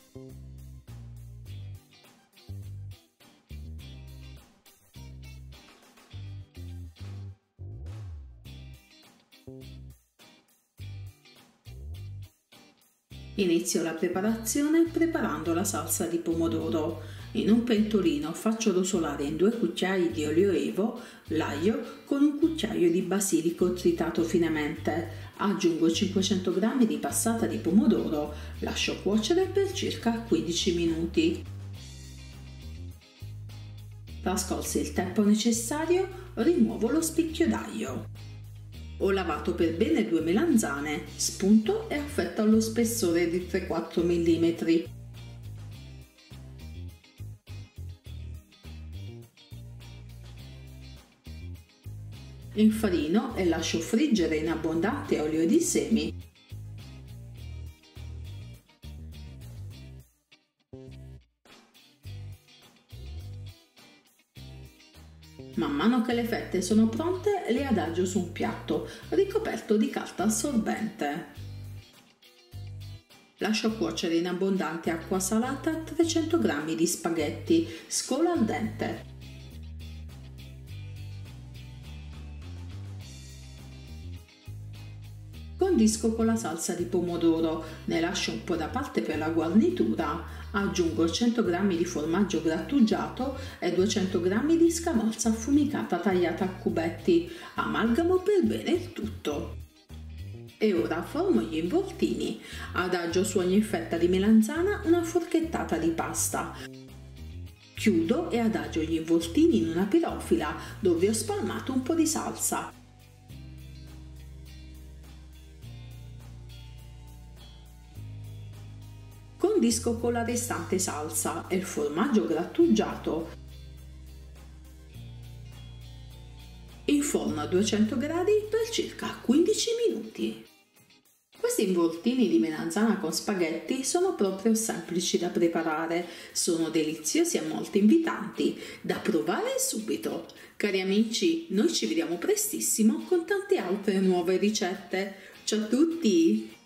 Inizio la preparazione preparando la salsa di pomodoro. In un pentolino faccio rosolare in 2 cucchiai di olio evo l'aglio con un cucchiaio di basilico tritato finemente. Aggiungo 500 g di passata di pomodoro, lascio cuocere per circa 15 minuti. Trascorso il tempo necessario, rimuovo lo spicchio d'aglio. Ho lavato per bene 2 melanzane, spunto e affetto allo spessore di 3-4 mm. Infarino e lascio friggere in abbondante olio di semi. Man mano che le fette sono pronte, le adagio su un piatto ricoperto di carta assorbente. Lascio cuocere in abbondante acqua salata 300 g di spaghetti, scolo al dente. Condisco con la salsa di pomodoro, ne lascio un po' da parte per la guarnitura. Aggiungo 100 g di formaggio grattugiato e 200 g di scamorza affumicata tagliata a cubetti. Amalgamo per bene il tutto. E ora formo gli involtini. Adagio su ogni fetta di melanzana una forchettata di pasta. Chiudo e adagio gli involtini in una pirofila dove ho spalmato un po' di salsa. Condisco con la restante salsa e il formaggio grattugiato. Inforno a 200 gradi per circa 15 minuti. Questi involtini di melanzana con spaghetti sono proprio semplici da preparare, sono deliziosi e molto invitanti, da provare subito. Cari amici, noi ci vediamo prestissimo con tante altre nuove ricette. Ciao a tutti!